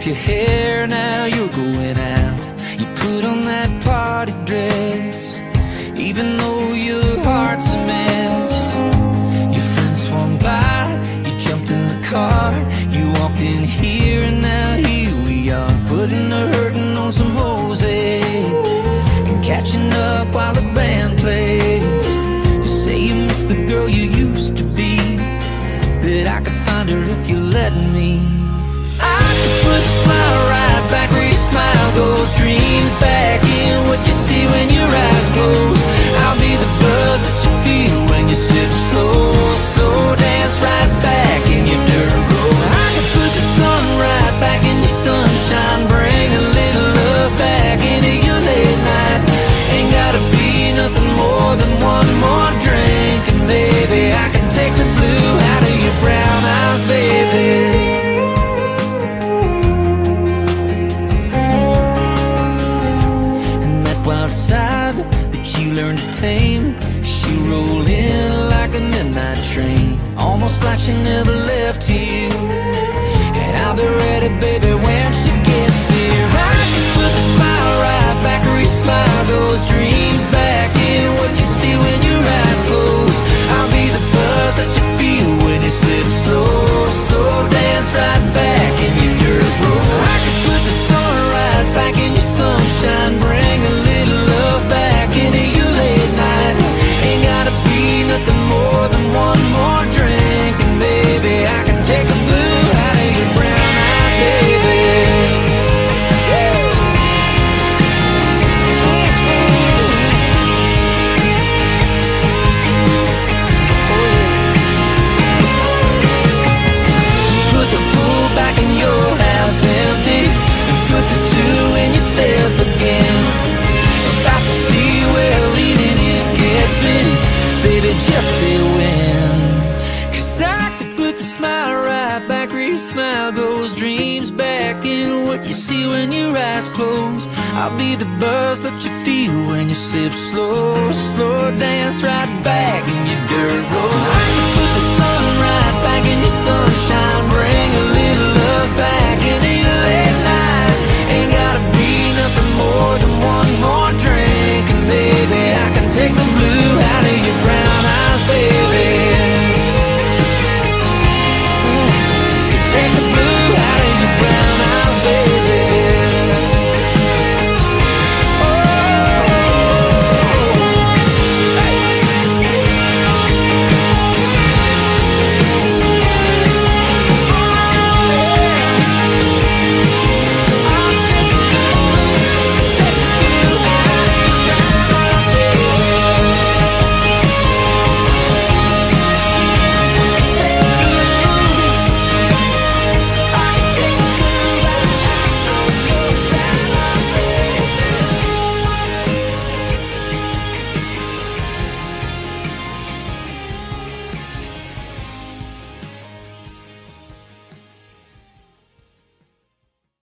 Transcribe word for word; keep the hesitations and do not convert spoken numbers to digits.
your hair, now you're going out. You put on that party dress, even though your heart's a mess. Your friends swung by, you jumped in the car, you walked in here, and now here we are, putting the hurting on some Jose and catching up while the band plays. You say you miss the girl you used to be, but I could find her if you let me. I could put a smile right back where your smile goes, dreams back in what you see when your eyes close. I'll be the buzz that you feel when you sip slow, slow dance right back in your dirt road. I could put the sun right back in your sunshine, bring a little love back into your late night. Ain't gotta be nothing more than one more drink, and baby, I can take the blue out of your brown eyes, baby. Side that you learned to tame, she rolled in like a midnight train, almost like she never left here. And I'll be ready, baby, when she gets here. I can put the smile right back where your smile goes, dreams back in what you see when your eyes close. I'll be the buzz that you feel when you sip slow, slow dance right back in your dirt road. I can put the sun right back in your sunshine, bring a little love back into your late night. Ain't gotta be nothing more than one more drink, and baby, I can take the blue out of your brown eyes, baby. Put the full back in your half empty, and put the two in your step again. About to see where leaning in gets me, baby, just say when. Cause I could put the smile right back where your smile goes, dreams back in what you see when your eyes close. I'll be the buzz that you feel when you sip slow, slow dance right back in your dirt road. I could put the sun right back in your sunshine, bring a little